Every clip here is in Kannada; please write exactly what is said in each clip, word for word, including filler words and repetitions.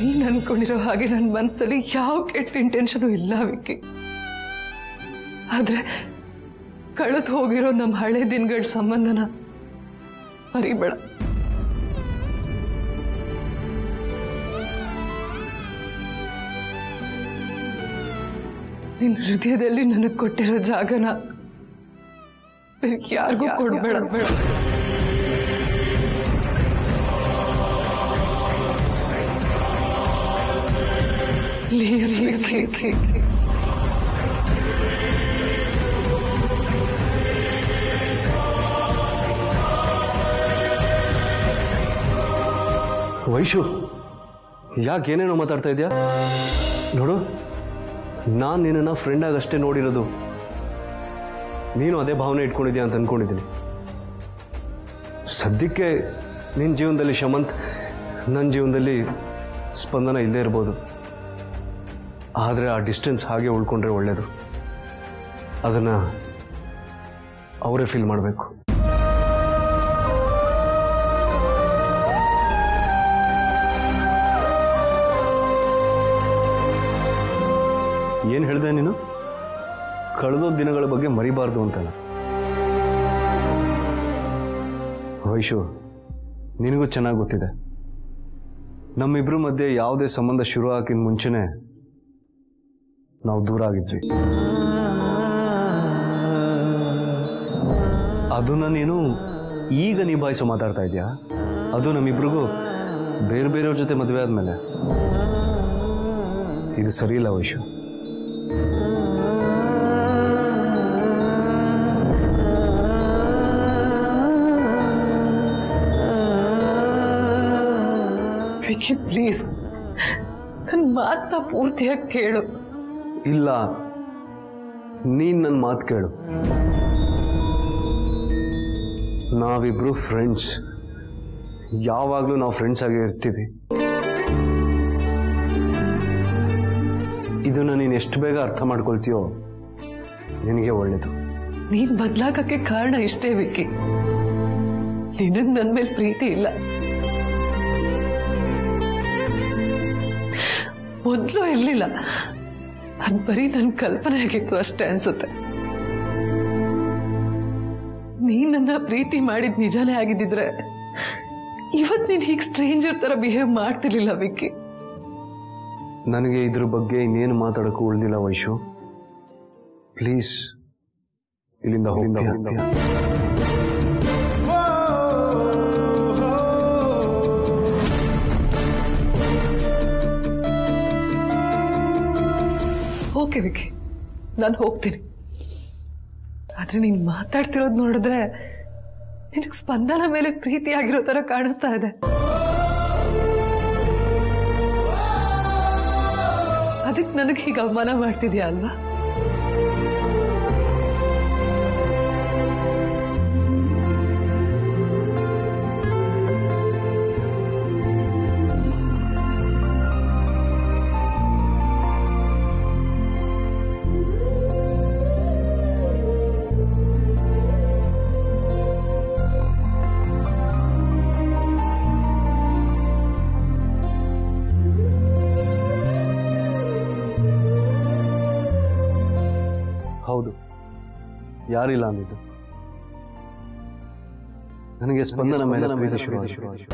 ನೀನ್ ಅನ್ಕೊಂಡಿರೋ ಹಾಗೆ ನನ್ನ ಮನಸ್ಸಲ್ಲಿ ಯಾವ ಕೆಟ್ಟ ಇಂಟೆನ್ಷನ್ ಇಲ್ಲ ವಿಕ್ಕಿ. ಆದ್ರೆ ಕಳೆದು ಹೋಗಿರೋ ನಮ್ಮ ಹಳೆ ದಿನಗಳ ಸಂಬಂಧನ ಮರಿಬೇಡ. ನಿನ್ನ ಹೃದಯದಲ್ಲಿ ನನಗೆ ಕೊಟ್ಟಿರೋ ಜಾಗನ ಯಾರಿಗೂ ಕೊಡಬೇಡ. ಬೇಡ ಪ್ಲೀಸ್ ವಿಕ್ಕಿ. ವೈಶು, ಯಾಕೆ ಏನೇನೋ ಮಾತಾಡ್ತಾ ಇದೆಯಾ? ನೋಡು, ನಾನು ನಿನ್ನನ್ನು ಫ್ರೆಂಡಾಗಿ ಅಷ್ಟೇ ನೋಡಿರೋದು. ನೀನು ಅದೇ ಭಾವನೆ ಇಟ್ಕೊಂಡಿದ್ಯಾ ಅಂತ ಅಂದ್ಕೊಂಡಿದ್ದೀನಿ. ಸದ್ಯಕ್ಕೆ ನಿನ್ನ ಜೀವನದಲ್ಲಿ ಶಮಂತ್, ನನ್ನ ಜೀವನದಲ್ಲಿ ಸ್ಪಂದನ ಇಲ್ಲೇ ಇರ್ಬೋದು. ಆದರೆ ಆ ಡಿಸ್ಟೆನ್ಸ್ ಹಾಗೆ ಉಳ್ಕೊಂಡ್ರೆ ಒಳ್ಳೆಯದು. ಅದನ್ನು ಅವರೇ ಫೀಲ್ ಮಾಡಬೇಕು. ಏನು ಹೇಳಿದೆ ನೀನು? ಕಳೆದೋ ದಿನಗಳ ಬಗ್ಗೆ ಮರಿಬಾರ್ದು ಅಂತಲ್ಲ. ವೈಶು, ನಿನಗೂ ಚೆನ್ನಾಗಿ ಗೊತ್ತಿದೆ, ನಮ್ಮಿಬ್ರ ಮಧ್ಯೆ ಯಾವುದೇ ಸಂಬಂಧ ಶುರು ಹಾಕಿದ ಮುಂಚೆನೆ ನಾವು ದೂರ ಆಗಿದ್ವಿ. ಅದನ್ನ ನೀನು ಈಗ ನಿಭಾಯಿಸೋ ಮಾತಾಡ್ತಾ ಇದೆಯಾ? ಅದು ನಮ್ಮಿಬ್ರಿಗೂ ಬೇರೆ ಬೇರೆಯವ್ರ ಜೊತೆ ಮದುವೆ ಆದ್ಮೇಲೆ. ಇದು ಸರಿ ಇಲ್ಲ ವೈಶು. ವಿಕ್ಕಿ, ಪ್ಲೀಸ್ ನನ್ನ ಮಾತನ್ನ ಪೂರ್ತಿಯಾಗಿ ಕೇಳು. ಇಲ್ಲ, ನೀನ್ ನನ್ನ ಮಾತು ಕೇಳು. ನಾವಿಬ್ರು ಫ್ರೆಂಡ್ಸ್, ಯಾವಾಗಲೂ ನಾವು ಫ್ರೆಂಡ್ಸ್ ಆಗಿ ಇರ್ತೀವಿ. ಇದನ್ನ ನೀನು ಎಷ್ಟು ಬೇಗ ಅರ್ಥ ಮಾಡ್ಕೊಳ್ತೀಯೋ ನಿನಗೆ ಒಳ್ಳೇದು. ನೀನ್ ಬದಲಾಗಕ್ಕೆ ಕಾರಣ ಇಷ್ಟೇ ವಿಕ್ಕಿ. ನಿನಗ್ ನನ್ನ ಮೇಲೆ ಪ್ರೀತಿ ಇಲ್ಲ. ಮೊದಲು ಇರ್ಲಿಲ್ಲ, ಅದ್ ಬರೀ ನನ್ನ ಕಲ್ಪನೆ ಆಗಿತ್ತು ಅಷ್ಟೇ ಅನ್ಸುತ್ತೆ. ನೀನ್ ನನ್ನ ಪ್ರೀತಿ ಮಾಡಿದ್ ನಿಜಾನೇ ಆಗಿದ್ದಿದ್ರೆ ಇವತ್ ನೀನ್ ಹೀಗೆ ಸ್ಟ್ರೇಂಜರ್ ತರ ಬಿಹೇವ್ ಮಾಡ್ತಿರ್ಲಿಲ್ಲ ವಿಕ್ಕಿ. ನನಗೆ ಇದ್ರ ಬಗ್ಗೆ ಇನ್ನೇನು ಮಾತಾಡಕ್ಕೂ ಉಳಿದಿಲ್ಲ ವೈಶು. ಪ್ಲೀಸ್ ಇಲ್ಲಿಂದ ಹೋಗಿ. ಓಕೆ ವಿಕ್ಕಿ, ನಾನು ಹೋಗ್ತೀನಿ. ಆದ್ರೆ ನೀನ್ ಮಾತಾಡ್ತಿರೋದು ನೋಡಿದ್ರೆ ನಿನಗೆ ಸ್ಪಂದನ ಮೇಲೆ ಪ್ರೀತಿ ಆಗಿರೋ ತರ ಕಾಣಿಸ್ತಾ ಇದೆ. ಅದಕ್ಕೆ ನನಗೆ ಹೀಗೆ ಅವಮಾನ ಮಾಡ್ತಿದ್ಯಾ ಅಲ್ವಾ? ಹೌದು, ಯಾರಿಲ್ಲ ಅಂದಿದ್ದು. ನನಗೆ ಸ್ಪಂದನ ಮೇಲೆ ಪ್ರೀತಿ ಶುರು ಆಯಿತು.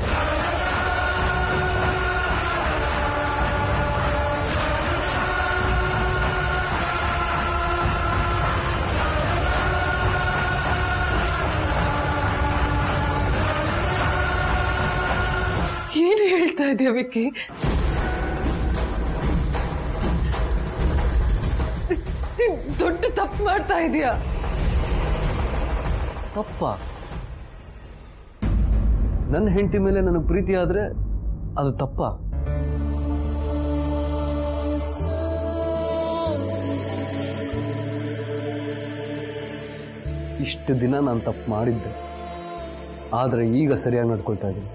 ಏನು ಹೇಳ್ತಾ ಇದೆಯಾ ವಿಕ್ಕಿ? ದೊಡ್ಡ ತಪ್ಪು ಮಾಡ್ತಾ ಇದೀಯಾ. ತಪ್ಪ? ನನ್ನ ಹೆಂಡತಿ ಮೇಲೆ ನನಗೆ ಪ್ರೀತಿ ಆದ್ರೆ ಅದು ತಪ್ಪ? ಇಷ್ಟು ದಿನ ನಾನು ತಪ್ಪು ಮಾಡಿದ್ದೆ, ಆದ್ರೆ ಈಗ ಸರಿಯಾಗಿ ನಡ್ಕೊಳ್ತಾ ಇದ್ದೀನಿ.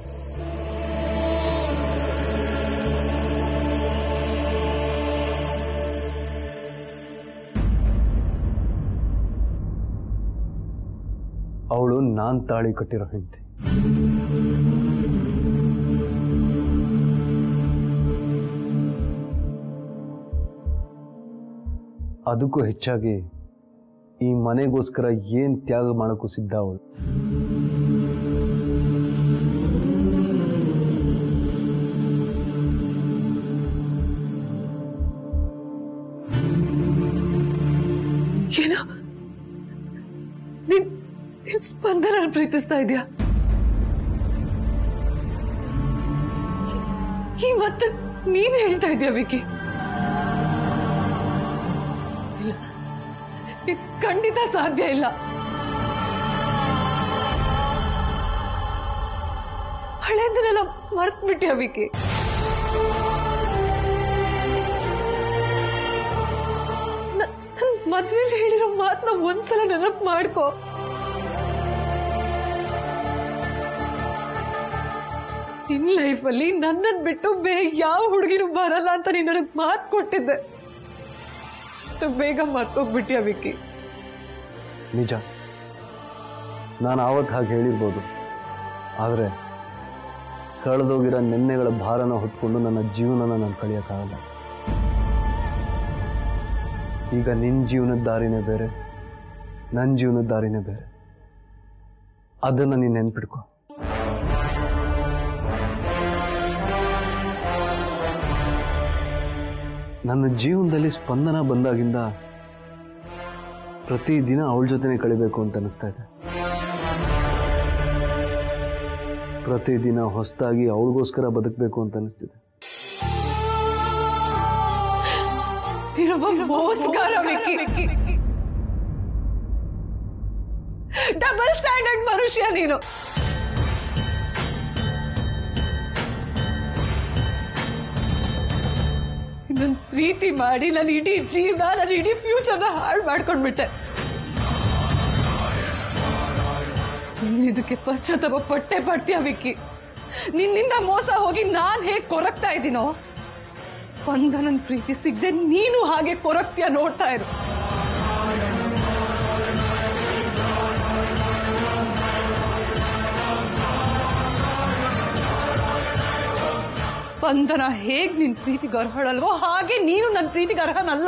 ಅವಳು ನಾನ್ ತಾಳಿ ಕಟ್ಟಿರೋ ಹೆಂಡತಿ. ಅದಕ್ಕೂ ಹೆಚ್ಚಾಗಿ ಈ ಮನೆಗೋಸ್ಕರ ಏನು ತ್ಯಾಗ ಮಾಡೋಕ್ಕೂ ಸಿದ್ಧ ಅವಳು. ಏನೋ ನೀನ್ ಸ್ಪಂದನ ಪ್ರೀತಿಸ್ತಾ ಇದೆಯಾ? ಈ ಮತ್ತೆ ನೀನ್ ಹೇಳ್ತಾ ಇದೀಯ ವಿಕಿ? ಇಲ್ಲ, ಇದು ಖಂಡಿತ ಸಾಧ್ಯ ಇಲ್ಲ. ಹಳೆದನ್ನೆಲ್ಲ ಮರ್ತ್ ಬಿಟ್ಟಿಯ ವಿಕಿ? ಮದ್ವೆಲಿ ಹೇಳಿರೋ ಮಾತನ್ನ ಒಂದ್ಸಲ ನೆನಪು ಮಾಡ್ಕೋ. ನಿನ್ ಲೈಫಲ್ಲಿ ನನ್ನದ್ ಬಿಟ್ಟು ಬೇರೆ ಯಾವ ಹುಡುಗಿನೂ ಬರಲ್ಲ ಅಂತ ನೀನ್ ನನಗ್ ಮಾತು ಕೊಟ್ಟಿದ್ದೆ. ಬೇಗ ಮರ್ತೋಗ್ಬಿಟ್ಟಿಯ ವಿಕಿ? ನಿಜ, ನಾನು ಆವತ್ತು ಹಾಗೆ ಹೇಳಿರ್ಬೋದು. ಆದರೆ ಕಳೆದೋಗಿರೋ ನೆನ್ನೆಗಳ ಭಾರನ ಹೊತ್ಕೊಂಡು ನನ್ನ ಜೀವನನ ನಾನು ಕಳಿಯೋಕ್ಕಾಗಲ್ಲ. ಈಗ ನಿನ್ನ ಜೀವನದ ದಾರಿನೇ ಬೇರೆ, ನನ್ನ ಜೀವನದ ದಾರಿನೇ ಬೇರೆ. ಅದನ್ನು ನೀನು ನೆನ್ಪಿಡ್ಕೊ. ನನ್ನ ಜೀವನದಲ್ಲಿ ಸ್ಪಂದನ ಬಂದಾಗಿಂದ ಪ್ರತಿದಿನ ಅವಳ ಜೊತೆನೆ ಕಳಿಬೇಕು ಅಂತ ಅನಿಸ್ತಾ ಇದೆ. ಪ್ರತಿದಿನ ಹೊಸದಾಗಿ ಅವಳಿಗೋಸ್ಕರ ಬದುಕಬೇಕು ಅಂತ ಅನಿಸ್ತಿದೆ. ಡಬಲ್ ಸ್ಟ್ಯಾಂಡರ್ಡ್ ಮನುಷ್ಯ ನೀನು. ನನ್ ಪ್ರೀತಿ ಮಾಡಿ ನನ್ನ ಇಡೀ ಜೀವನ, ನನ್ನ ಇಡೀ ಫ್ಯೂಚರ್ನ ಹಾಳು ಮಾಡ್ಕೊಂಡ್ಬಿಟ್ಟೆ. ಇದಕ್ಕೆ ಪಶ್ಚಾತ್ತಾಪ ಪಟ್ಟೆ ಪಡ್ತೀಯ ವಿಕ್ಕಿ? ನಿನ್ನಿಂದ ಮೋಸ ಹೋಗಿ ನಾನ್ ಹೇಗ್ ಕೊರಗ್ತಾ ಇದ್ದೀನೋ, ಸ್ಪಂದನನ್ ಪ್ರೀತಿ ಸಿಗದೆ ನೀನು ಹಾಗೆ ಕೊರಗ್ತೀಯ. ನೋಡ್ತಾ ಇರು. ಸ್ಪಂದನ ಹೇಗ್ ನಿನ್ ಪ್ರೀತಿಗೆ ಅರ್ಹಳಲ್ವೋ ಹಾಗೆ ನೀನು ನನ್ನ ಪ್ರೀತಿಗೆ ಅರ್ಹನಲ್ಲ.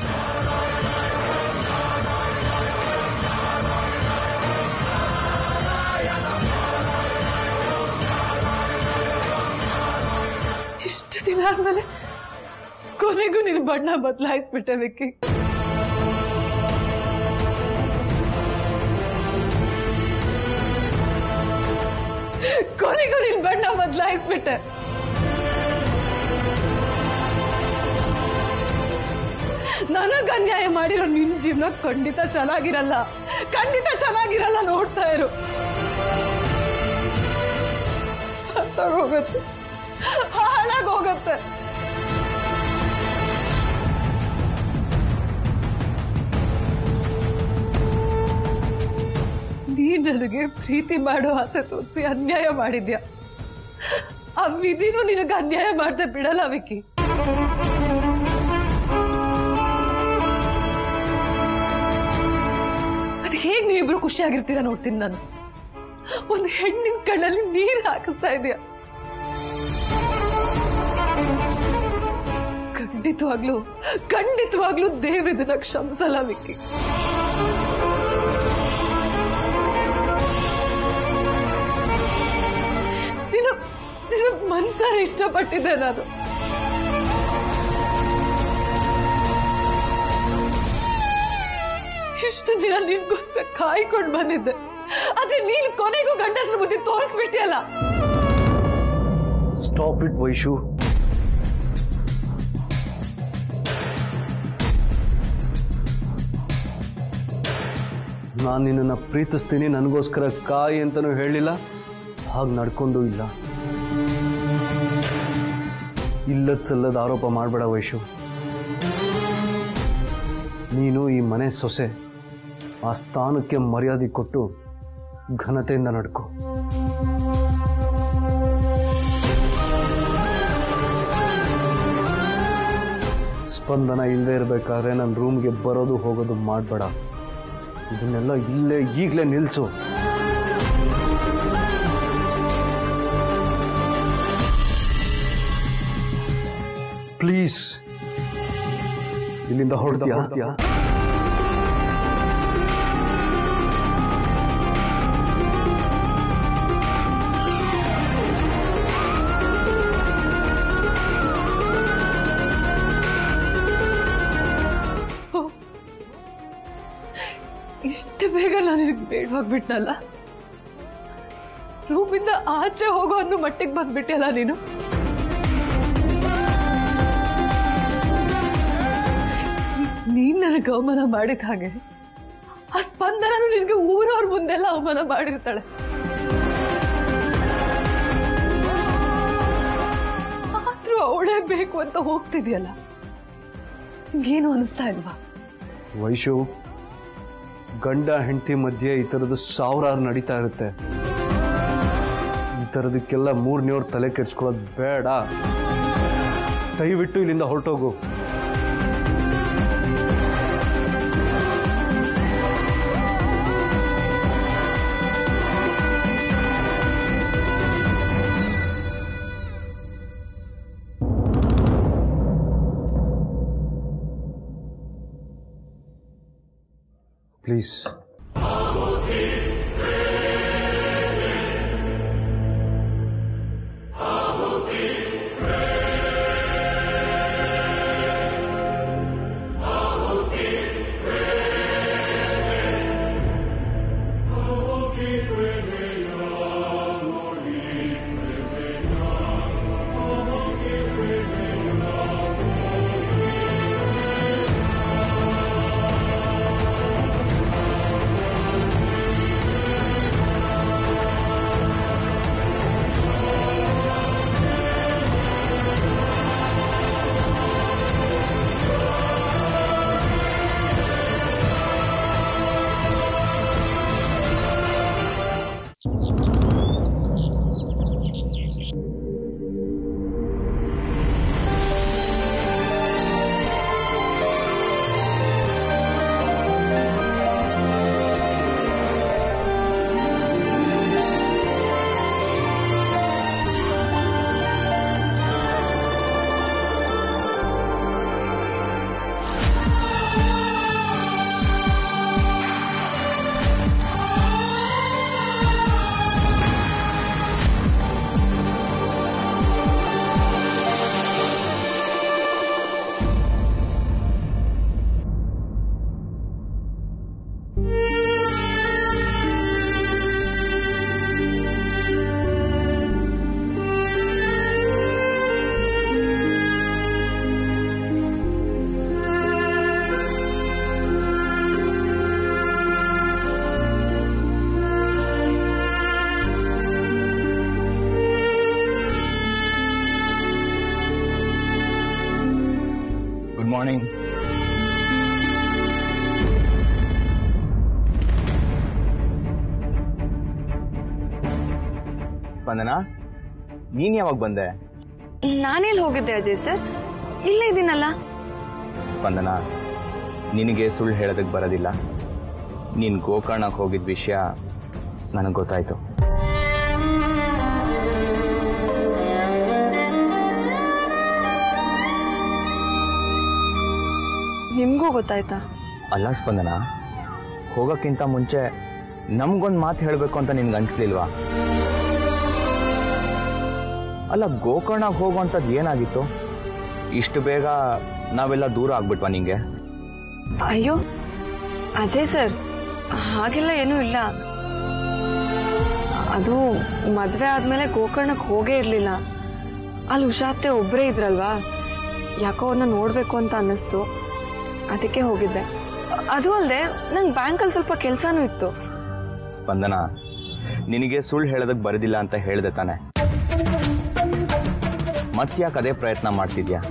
ಇಷ್ಟು ದಿನ ಆದ್ಮೇಲೆ ಕೊನೆಗೂ ನಿನ್ ಬಣ್ಣ ಬದಲಾಯಿಸ್ಬಿಟ್ಟೆ ವಿಕ್ಕಿ. ಕೊನೆಗೂ ನಿನ್ ಬಣ್ಣ ಬದಲಾಯಿಸ್ಬಿಟ್ಟೆ. ನನಗ್ ಅನ್ಯಾಯ ಮಾಡಿರೋ ನಿನ್ ಜೀವನ ಖಂಡಿತ ಚೆನ್ನಾಗಿರಲ್ಲ, ಖಂಡಿತ ಚೆನ್ನಾಗಿರಲ್ಲ. ನೋಡ್ತಾ ಇರು. ಹೋಗುತ್ತೆ, ಹಾಳಾಗಿ ಹೋಗುತ್ತೆ. ನೀ ನನಗೆ ಪ್ರೀತಿ ಮಾಡೋ ಆಸೆ ತೋರಿಸಿ ಅನ್ಯಾಯ ಮಾಡಿದ್ಯಾ. ಆ ವಿಧಿನೂ ನಿನಗೆ ಅನ್ಯಾಯ ಮಾಡದೆ ಬಿಡಲ್ಲ ವಿಕ್ಕಿ. ಅದ್ ಹೇಗ್ ನೀವಿಬ್ರು ಖುಷಿಯಾಗಿರ್ತೀರಾ ನೋಡ್ತೀನಿ ನಾನು. ಒಂದು ಹೆಣ್ಣಿನ ಕಣ್ಣಲ್ಲಿ ನೀರು ಹಾಕಿಸ್ತಾ ಇದೆಯಾ? ಖಂಡಿತವಾಗ್ಲೂ ಖಂಡಿತವಾಗ್ಲೂ ದೇವ್ರ ಇದನ್ನ ಕ್ಷಮಿಸಲ್ಲ ವಿಕ್ಕಿ. ನೀನು ನಿನ್ನ ಮನ್ಸಾರ ಇಷ್ಟಪಟ್ಟಿದ್ದೆ ನಾನು. ಇಷ್ಟು ದಿನ ನಿನ್ಗೋಸ್ಕರ ಕಾಯ್ಕೊಂಡು ಬಂದಿದ್ದೆ. ಆದ್ರೆ ನೀನ್ ಕೊನೆಗೂ ಗಂಡಸ್ರ ಬುದ್ಧಿ ತೋರಿಸ್ಬಿಟ್ಟಿಯಲ್ಲ. Stop it Vaishu. ನಾನು ನಿನ್ನನ್ನು ಪ್ರೀತಿಸ್ತೀನಿ, ನನಗೋಸ್ಕರ ಕಾಯಿ ಅಂತನೂ ಹೇಳಿಲ್ಲ, ಹಾಗೆ ನಡ್ಕೊಂಡು ಇಲ್ಲ. ಇಲ್ಲದ ಸಲ್ಲದ ಆರೋಪ ಮಾಡಬೇಡ ವೈಶು. ನೀನು ಈ ಮನೆ ಸೊಸೆ, ಆ ಸ್ಥಾನಕ್ಕೆ ಮರ್ಯಾದೆ ಕೊಟ್ಟು ಘನತೆಯಿಂದ ನಡ್ಕೋ. ಸ್ಪಂದನ ಇಲ್ಲದೆ ಇರಬೇಕಾದ್ರೆ ನನ್ನ ರೂಮ್ಗೆ ಬರೋದು ಹೋಗೋದು ಮಾಡಬೇಡ. ಇದನ್ನೆಲ್ಲ ಇಲ್ಲೇ ಈಗಲೇ ನಿಲ್ಲಿಸು. ಪ್ಲೀಸ್. ಇಲ್ಲಿಂದ ಹೊರಡ್ತೀಯಾ? ಇಷ್ಟು ಬೇಗ ನಾನು ಬೇಡವಾಗ್ಬಿಟ್ನಲ್ಲ, ರೂಮಿಂದ ಆಚೆ ಹೋಗೋ ಅನ್ನೋ ಮಟ್ಟಿಗೆ ಬಂದ್ಬಿಟ್ಟಲ್ಲ ನೀನು. ನೀನ್ ನನಗೆ ಅವಮಾನ ಮಾಡಿದ ಹಾಗೆ ಆ ಸ್ಪಂದನ ನಿನ್ಗೆ ಊರವ್ರ ಮುಂದೆಲ್ಲ ಅವಮಾನ ಮಾಡಿರ್ತಾಳೆ. ಆದ್ರೂ ಅವಳೇ ಬೇಕು ಅಂತ ಹೋಗ್ತಿದ್ಯಲ್ಲ, ನಿಮ್ಗೇನು ಅನಿಸ್ತಾ ಇಲ್ವಾ? ವೈಶು, ಗಂಡ ಹೆಂಡತಿ ಮಧ್ಯೆ ಈ ಥರದ್ದು ಸಾವಿರಾರು ನಡೀತಾ ಇರುತ್ತೆ. ಈ ಥರದಕ್ಕೆಲ್ಲ ಮೂರನೇವ್ರು ತಲೆ ಕೆಡ್ಸ್ಕೊಳ್ಳೋದು ಬೇಡ. ದಯವಿಟ್ಟು ಇಲ್ಲಿಂದ ಹೊರಟೋಗು. ಪ್ಲೀಸ್. ಮಾರ್ನಿಂಗ್. ಸ್ಪಂದನ, ನೀನ್ ಯಾವಾಗ ಬಂದೆ? ನಾನೆಲ್ಲಿ ಹೋಗಿದ್ದೆ ಅಜಯ್ ಸರ್, ಇಲ್ಲೇ ಇದ್ದೀನಲ್ಲ. ಸ್ಪಂದನ, ನಿನಗೆ ಸುಳ್ಳು ಹೇಳೋದಕ್ಕೆ ಬರೋದಿಲ್ಲ. ನೀನ್ ಗೋಕರ್ಣಕ್ಕೆ ಹೋಗಿದ್ದ ವಿಷಯ ನನಗೆ ಗೊತ್ತಾಯ್ತು. ನಿಮ್ಗೂ ಗೊತ್ತಾಯ್ತಾ? ಅಲ್ಲ ಸ್ಪಂದನ, ಹೋಗೋಕ್ಕಿಂತ ಮುಂಚೆ ನಮ್ಗೊಂದು ಮಾತು ಹೇಳಬೇಕು ಅಂತ ನಿನ್ಗೆ ಅನ್ಸ್ಲಿಲ್ವಾ? ಅಲ್ಲ, ಗೋಕರ್ಣಕ್ಕೆ ಹೋಗುವಂಥದ್ದು ಏನಾಗಿತ್ತು? ಇಷ್ಟು ಬೇಗ ನಾವೆಲ್ಲ ದೂರ ಆಗ್ಬಿಟ್ವಾ ನಿಂಗೆ? ಅಯ್ಯೋ ಅಜಯ್ ಸರ್, ಹಾಗೆಲ್ಲ ಏನೂ ಇಲ್ಲ. ಅದು ಮದುವೆ ಆದ್ಮೇಲೆ ಗೋಕರ್ಣಕ್ಕೆ ಹೋಗೇ ಇರಲಿಲ್ಲ. ಅಲ್ಲಿ ಉಷಾತ್ತೆ ಒಬ್ಬರೇ ಇದ್ರಲ್ವಾ, ಯಾಕೋ ಅವ್ರನ್ನ ನೋಡಬೇಕು ಅಂತ ಅನ್ನಿಸ್ತು, ಅದಕ್ಕೆ ಹೋಗಿದ್ದೆ. ಅದು ಅಲ್ಲದೆ ನಂಗೆ ಬ್ಯಾಂಕಲ್ಲಿ ಸ್ವಲ್ಪ ಕೆಲಸನೂ ಇತ್ತು. ಸ್ಪಂದನ, ನಿನಗೆ ಸುಳ್ಳು ಹೇಳೋದಕ್ಕೆ ಬರೋದಿಲ್ಲ ಅಂತ ಹೇಳಿದೆ ತಾನೆ, ಮತ್ತ್ಯಾಕೆ ಅದೇ ಪ್ರಯತ್ನ ಮಾಡ್ತಿದ್ಯಾ?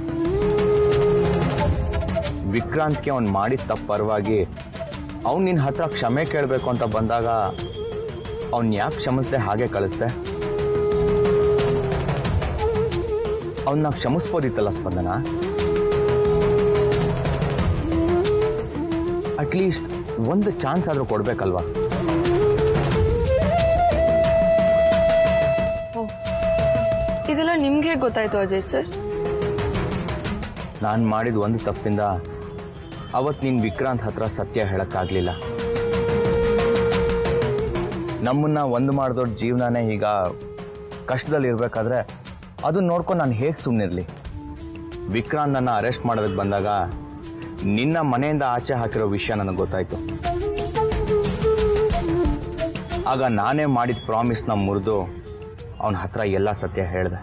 ವಿಕ್ರಾಂತ್ಗೆ ಅವ್ನು ಮಾಡಿದ ತಪ್ಪು ಪರವಾಗಿ ಅವ್ನು ನಿನ್ನ ಹತ್ರ ಕ್ಷಮೆ ಕೇಳಬೇಕು ಅಂತ ಬಂದಾಗ ಅವ್ನು ಯಾಕೆ ಕ್ಷಮಿಸ್ದೆ ಹಾಗೆ ಕಳಿಸ್ದೆ? ಅವನ್ನ ಕ್ಷಮಿಸ್ಬೋದಿತ್ತಲ್ಲ ಸ್ಪಂದನ. ಅಟ್ಲೀಸ್ಟ್ ಒಂದು ಚಾನ್ಸ್ ಆದ್ರೂ ಕೊಡ್ಬೇಕಲ್ವಾ? ಇದೆಲ್ಲ ನಿಮ್ಗೆ ಗೊತ್ತಾಯ್ತು ಅಜಯ್ ಸರ್? ನಾನು ಮಾಡಿದ ಒಂದು ತಪ್ಪಿಂದ ಅವತ್ತು ನೀನು ವಿಕ್ರಾಂತ್ ಹತ್ರ ಸತ್ಯ ಹೇಳೋಕ್ಕಾಗಲಿಲ್ಲ. ನಮ್ಮನ್ನ ಒಂದು ಮಾಡಿದೋಡ್ ಜೀವನನೇ ಈಗ ಕಷ್ಟದಲ್ಲಿರ್ಬೇಕಾದ್ರೆ ಅದನ್ನ ನೋಡ್ಕೊಂಡು ನಾನು ಹೇಗೆ ಸುಮ್ಮನಿರಲಿ? ವಿಕ್ರಾಂತ್ ನನ್ನ ಅರೆಸ್ಟ್ ಮಾಡೋದಕ್ಕೆ ಬಂದಾಗ ನಿನ್ನ ಮನೆಯಿಂದ ಆಚೆ ಹಾಕಿರೋ ವಿಷಯ ನನಗೆ ಗೊತ್ತಾಯ್ತು. ಆಗ ನಾನೇ ಮಾಡಿದ ಪ್ರಾಮಿಸ್ನ ಮುರಿದು ಅವನ ಹತ್ರ ಎಲ್ಲ ಸತ್ಯ ಹೇಳಿದೆ.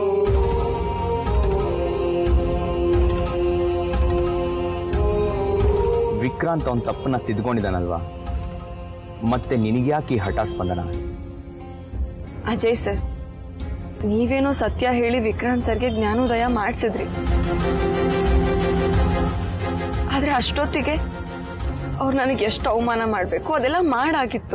ವಿಕ್ರಾಂತ್ ಅವನ ತಪ್ಪನ್ನ ತಿದ್ಕೊಂಡಿದ್ದಾನಲ್ವಾ, ಮತ್ತೆ ನಿನಗ್ಯಾಕೆ ಈ ಹಠ ಸ್ಪಂದನ? ಅಜಯ್ ಸರ್, ನೀವೇನೋ ಸತ್ಯ ಹೇಳಿ ವಿಕ್ರಾಂತ್ ಸರ್ಗೆ ಜ್ಞಾನೋದಯ ಮಾಡಿಸಿದ್ರಿ. ಆದ್ರೆ ಅಷ್ಟೊತ್ತಿಗೆ ಅವ್ರು ನನಗೆ ಎಷ್ಟು ಅವಮಾನ ಮಾಡಬೇಕು ಅದೆಲ್ಲ ಮಾಡಾಗಿತ್ತು.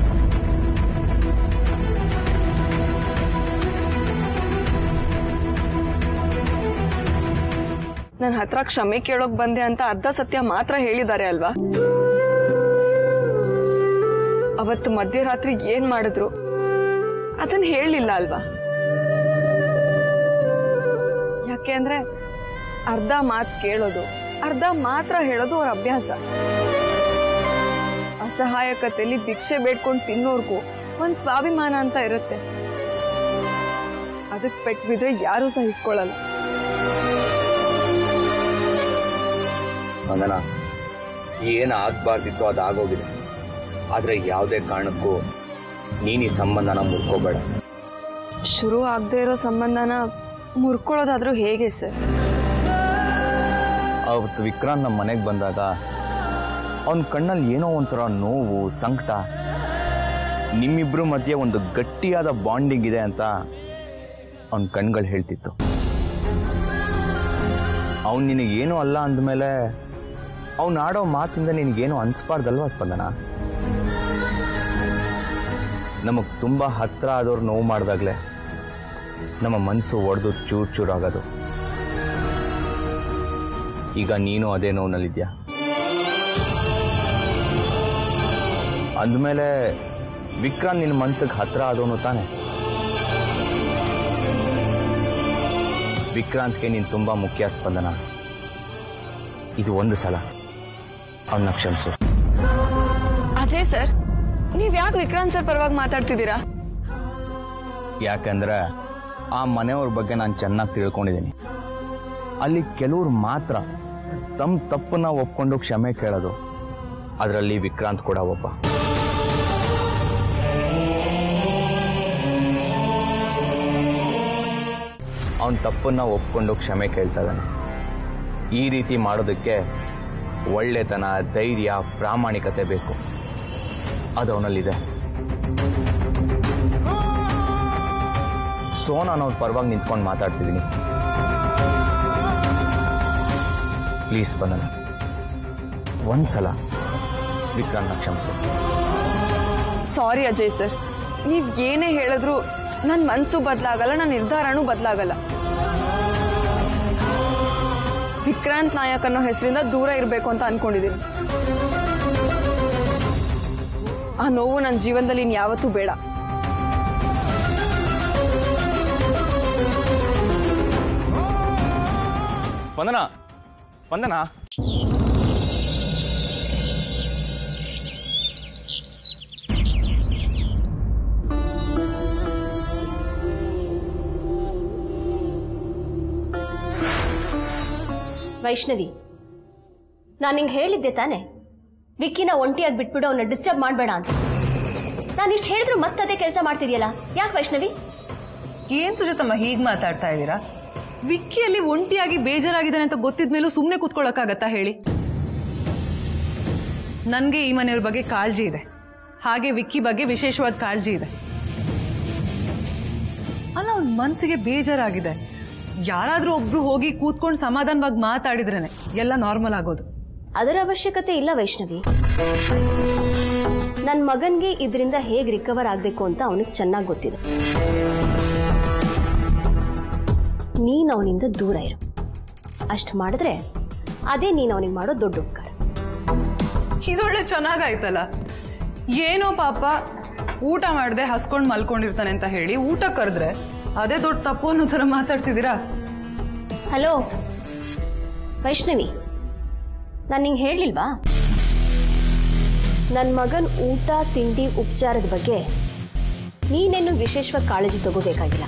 ನನ್ನ ಹತ್ರ ಕ್ಷಮೆ ಕೇಳೋಕ್ ಬಂದೆ ಅಂತ ಅರ್ಧ ಸತ್ಯ ಮಾತ್ರ ಹೇಳಿದ್ದಾರೆ ಅಲ್ವಾ? ಅವತ್ತು ಮಧ್ಯರಾತ್ರಿ ಏನ್ ಮಾಡಿದ್ರು ಅದನ್ನ ಹೇಳಲಿಲ್ಲ ಅಲ್ವಾ? ಯಾಕೆ ಅಂದ್ರೆ ಅರ್ಧ ಮಾತು ಕೇಳೋದು, ಅರ್ಧ ಮಾತ್ರ ಹೇಳೋದು ಅವ್ರ ಅಭ್ಯಾಸ. ಅಸಹಾಯಕತೆಯಲ್ಲಿ ಭಿಕ್ಷೆ ಬೇಡ್ಕೊಂಡು ತಿನ್ನೋರ್ಗೂ ಒಂದ್ ಸ್ವಾಭಿಮಾನ ಅಂತ ಇರುತ್ತೆ. ಅದಕ್ಕೆ ಪೆಟ್ಟು ಬಿದ್ರೆ ಯಾರೂ ಸಹಿಸ್ಕೊಳ್ಳಲ್ಲ. ಸ್ಪಂದನ, ಏನು ಆಗ್ಬಾರ್ದಿತ್ತು ಅದಾಗೋಗಿದೆ. ಆದ್ರೆ ಯಾವುದೇ ಕಾರಣಕ್ಕೂ ನೀನು ಈ ಸಂಬಂಧನ ಮುರ್ಕೋಬೇಡ. ಶುರು ಆಗದೆ ಇರೋ ಸಂಬಂಧನ ಮುರ್ಕೊಳ್ಳೋದಾದ್ರೂ ಹೇಗೆ ಸರ್? ಅವತ್ತು ವಿಕ್ರಾಂತ್ ನಮ್ಮ ಮನೆಗೆ ಬಂದಾಗ ಅವನ ಕಣ್ಣಲ್ಲಿ ಏನೋ ಒಂಥರ ನೋವು, ಸಂಕಟ, ನಿಮ್ಮಿಬ್ರು ಮಧ್ಯೆ ಒಂದು ಗಟ್ಟಿಯಾದ ಬಾಂಡಿಂಗ್ ಇದೆ ಅಂತ ಅವನ ಕಣ್ಗಳು ಹೇಳ್ತಿತ್ತು. ಅವನು ನಿನಗೇನು ಅಲ್ಲ ಅಂದಮೇಲೆ ಅವನು ಆಡೋ ಮಾತಿಂದ ನಿನಗೇನು ಅನ್ಸ್ಬಾರ್ದಲ್ವಾ ಸ್ಪಂದನ? ನಮಗೆ ತುಂಬ ಹತ್ರ ಆದವ್ರು ನೋವು ಮಾಡಿದಾಗಲೇ ನಮ್ಮ ಮನಸ್ಸು ಒಡೆದು ಚೂರು ಚೂರಾಗೋದು. ಈಗ ನೀನು ಅದೇ ನೋವಿನಲ್ಲಿದ್ಯಾ. ಅಂದಮೇಲೆ ವಿಕ್ರಾಂತ್ ನಿನ್ನ ಮನ್ಸಿಗೆ ಹತ್ರ ಆದವನು ತಾನೆ. ವಿಕ್ರಾಂತ್ಗೆ ನೀನು ತುಂಬ ಮುಖ್ಯ ಸ್ಪಂದನ. ಇದು ಒಂದು ಸಲ ಅವನ್ನ ಕ್ಷಮಿಸು. ಅಜಯ್ ಸರ್, ನೀವ್ ಯಾಕೆ ವಿಕ್ರಾಂತ್ ಸರ್ ಪರವಾಗಿ ಮಾತಾಡ್ತಿದ್ದೀರಾ? ಯಾಕಂದ್ರೆ ಆ ಮನೆಯವ್ರ ಬಗ್ಗೆ ನಾನು ಚೆನ್ನಾಗಿ ತಿಳ್ಕೊಂಡಿದ್ದೀನಿ. ಅಲ್ಲಿ ಕೆಲವ್ರು ಮಾತ್ರ ತಮ್ಮ ತಪ್ಪನ್ನ ಒಪ್ಕೊಂಡು ಕ್ಷಮೆ ಕೇಳೋದು. ಅದರಲ್ಲಿ ವಿಕ್ರಾಂತ್ ಕೂಡ ಒಬ್ಬ. ಅವನ ತಪ್ಪನ್ನ ಒಪ್ಕೊಂಡು ಕ್ಷಮೆ ಕೇಳ್ತಾ ಇದ್ದಾನೆ. ಈ ರೀತಿ ಮಾಡೋದಕ್ಕೆ ಒಳ್ಳೆತನ, ಧೈರ್ಯ, ಪ್ರಾಮಾಣಿಕತೆ ಬೇಕು. ಅದು ಅವನಲ್ಲಿದೆ. ಸೊ ನಾನು ಅವ್ರ ಪರವಾಗಿ ನಿಂತ್ಕೊಂಡು ಮಾತಾಡ್ತಿದ್ದೀನಿ. ಪ್ಲೀಸ್ ಬನ್ನ, ಒಂದ್ಸಲ ವಿಕ್ರಾಂತ್ನ ಕ್ಷಮಿಸು. ಸಾರಿ ಅಜಯ್ ಸರ್, ನೀವ್ ಏನೇ ಹೇಳಿದ್ರು ನನ್ನ ಮನ್ಸು ಬದಲಾಗಲ್ಲ, ನನ್ನ ನಿರ್ಧಾರನೂ ಬದಲಾಗಲ್ಲ. ವಿಕ್ರಾಂತ್ ನಾಯಕ್ ಅನ್ನೋ ಹೆಸರಿಂದ ದೂರ ಇರಬೇಕು ಅಂತ ಅನ್ಕೊಂಡಿದ್ದೀನಿ. ಆ ನೋವು ನನ್ನ ಜೀವನದಲ್ಲಿ ಇನ್ಯಾವತ್ತೂ ಬೇಡ. ಸ್ಪಂದನ, ಸ್ಪಂದನ, ವೈಷ್ಣವಿ, ನಾನು ನಿಂಗೆ ಹೇಳಿದ್ದೆ ತಾನೆ ವಿಕ್ಕಿನ ಒಂಟಿಯಾಗಿ ಬಿಟ್ಬಿಡು, ಅವನ್ನ ಡಿಸ್ಟರ್ಬ್ ಮಾಡಬೇಡ ಅಂತ. ನಾನು ಇಷ್ಟು ಹೇಳಿದ್ರು ಮತ್ತದೇ ಕೆಲಸ ಮಾಡ್ತಿದ್ಯಲ್ಲ, ಯಾಕೆ ವೈಷ್ಣವಿ? ಏನ್ ಸುಜಾತಮ್ಮ ಹೀಗೆ ಮಾತಾಡ್ತಾ ಇದ್ದೀರಾ? ವಿಕ್ಕಿಯಲ್ಲಿ ಒಂಟಿಯಾಗಿ ಬೇಜಾರಾಗಿದ್ದಾನೆ ಅಂತ ಗೊತ್ತಿದ್ಮೇಲೂ ಸುಮ್ಮನೆ ಕೂತ್ಕೊಳ್ಳೋಕ್ಕಾಗತ್ತಾ ಹೇಳಿ? ನನಗೆ ಈ ಮನೆಯವ್ರ ಬಗ್ಗೆ ಕಾಳಜಿ ಇದೆ, ಹಾಗೆ ವಿಕ್ಕಿ ಬಗ್ಗೆ ವಿಶೇಷವಾದ ಕಾಳಜಿ ಇದೆ. ಅಲ್ಲ, ಅವ್ನ ಮನಸ್ಸಿಗೆ ಬೇಜಾರಾಗಿದೆ. ಯಾರಾದ್ರೂ ಒಬ್ರು ಹೋಗಿ ಕೂತ್ಕೊಂಡು ಸಮಾಧಾನವಾಗಿ ಮಾತಾಡಿದ್ರೇನೆ ಎಲ್ಲ ನಾರ್ಮಲ್ ಆಗೋದು. ಅದರ ಅವಶ್ಯಕತೆ ಇಲ್ಲ ವೈಷ್ಣವಿ. ನನ್ನ ಮಗನ್ಗೆ ಇದರಿಂದ ಹೇಗೆ ರಿಕವರ್ ಆಗಬೇಕು ಅಂತ ಅವನಿಗೆ ಚೆನ್ನಾಗಿ ಗೊತ್ತಿದೆ. ನೀನು ಅವನಿಂದ ದೂರ ಇರು. ಅಷ್ಟು ಮಾಡಿದ್ರೆ ಅದೇ ನೀನು ಅವನಿಗೆ ಮಾಡೋ ದೊಡ್ಡ ಉಪಕಾರ. ಇದೊಳ್ಳೆ ಚೆನ್ನಾಗಾಯ್ತಲ್ಲ. ಏನೋ ಪಾಪ ಊಟ ಮಾಡದೆ ಹಸ್ಕೊಂಡು ಮಲ್ಕೊಂಡಿರ್ತಾನೆ ಅಂತ ಹೇಳಿ ಊಟ ಕರೆದ್ರೆ ಅದೇ ದೊಡ್ಡ ತಪ್ಪು ಅನ್ನೋ ಥರ ಮಾತಾಡ್ತಿದ್ದೀರಾ? ಹಲೋ ವೈಷ್ಣವಿ, ನಾನು ನಿಂಗೆ ಹೇಳಲಿಲ್ವಾ? ನನ್ನ ಮಗನ ಊಟ ತಿಂಡಿ ಉಪಚಾರದ ಬಗ್ಗೆ ನೀನೇನು ವಿಶೇಷವಾಗಿ ಕಾಳಜಿ ತಗೋಬೇಕಾಗಿಲ್ಲ.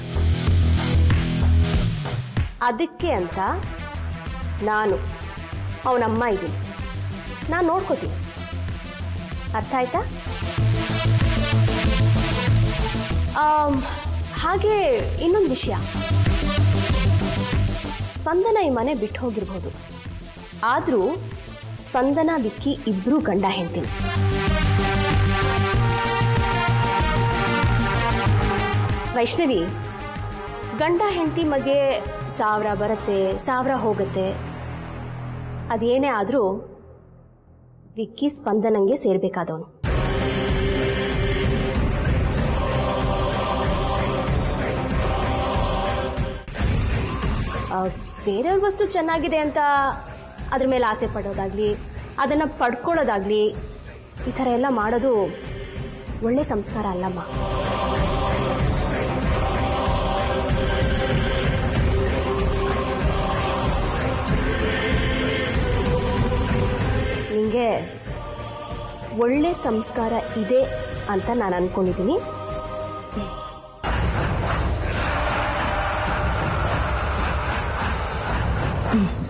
ಅದಕ್ಕೆ ಅಂತ ನಾನು ಅವನಮ್ಮ ಇದ್ದೀನಿ, ನಾನು ನೋಡ್ಕೋತೀನಿ. ಅರ್ಥ ಆಯ್ತಾ? ಹಾಗೆ ಇನ್ನೊಂದು ವಿಷಯ, ಸ್ಪಂದನ ಈ ಮನೆ ಬಿಟ್ಟು ಹೋಗಿರ್ಬೋದು, ಆದರೂ ಸ್ಪಂದನ ವಿಕ್ಕಿ ಇಬ್ರು ಗಂಡ ಹೆಂಡ್ತೀನಿ. ವೈಷ್ಣವಿ, ಗಂಡ ಹೆಂಡತಿ ಮಗೆ ಸಾವಿರ ಬರುತ್ತೆ, ಸಾವಿರ ಹೋಗುತ್ತೆ. ಅದೇನೇ ಆದರೂ ವಿಕ್ಕಿ ಸ್ಪಂದನಂಗೆ ಸೇರ್ಬೇಕಾದವನು. ಬೇರೆಯವ್ರ ವಸ್ತು ಚೆನ್ನಾಗಿದೆ ಅಂತ ಅದ್ರ ಮೇಲೆ ಆಸೆ ಪಡೋದಾಗ್ಲಿ, ಅದನ್ನು ಪಡ್ಕೊಳ್ಳೋದಾಗ್ಲಿ, ಈ ಥರ ಎಲ್ಲ ಮಾಡೋದು ಒಳ್ಳೆ ಸಂಸ್ಕಾರ ಅಲ್ಲಮ್ಮ. ನಿಮಗೆ ಒಳ್ಳೆ ಸಂಸ್ಕಾರ ಇದೆ ಅಂತ ನಾನು ಅಂದ್ಕೊಂಡಿದ್ದೀನಿ. ಹ್ಞೂ